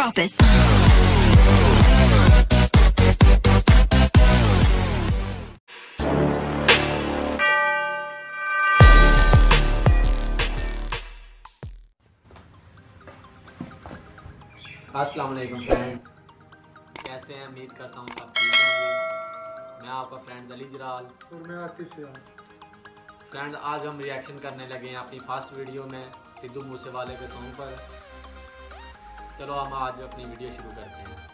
Drop it. अस्सलाम वालेकुम friend, कैसे हैं? उम्मीद करता हूँ सब ठीक होंगे। मैं आपका फ्रेंड अली जलाल और मैं आतिफ फियाज। फ्रेंड, आज हम रिएक्शन करने लगे हैं अपनी फर्स्ट वीडियो में सिद्धू मूसेवाले के सॉन्ग पर। चलो हम आज अपनी वीडियो शुरू करते हैं।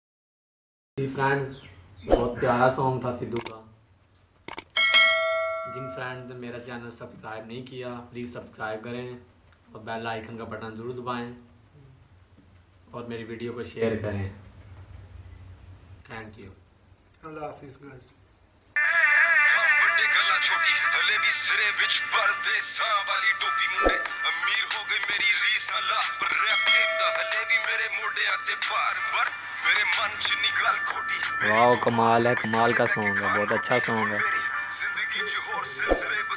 जी फ्रेंड्स, बहुत प्यारा सॉन्ग था सिद्धू का। जिन फ्रेंड ने मेरा चैनल सब्सक्राइब नहीं किया प्लीज़ सब्सक्राइब करें और बेल आइकन का बटन ज़रूर दबाएं और मेरी वीडियो को शेयर करें। Thank you. अल्लाह हाफिज़ गाइस। छोटी हले भी सिरे विच परदेसां वाली टोपी मुंडे अमीर हो गई मेरी रीस अल्लाह पर रैप गेम दा हले भी मेरे मोढियां ते बार मेरे मन च निकाल खोटी। वाह कमाल है, कमाल का सॉन्ग है, बहुत अच्छा सॉन्ग है। जिंदगी च होर सिलसिले